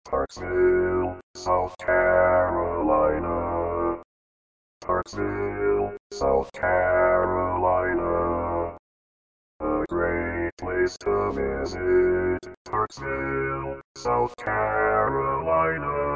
Parksville, South Carolina. Parksville, South Carolina. A great place to visit. Parksville, South Carolina.